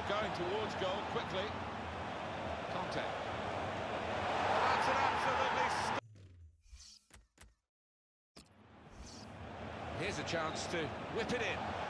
going towards goal quickly. Conte. That's an absolutely... Here's a chance to whip it in.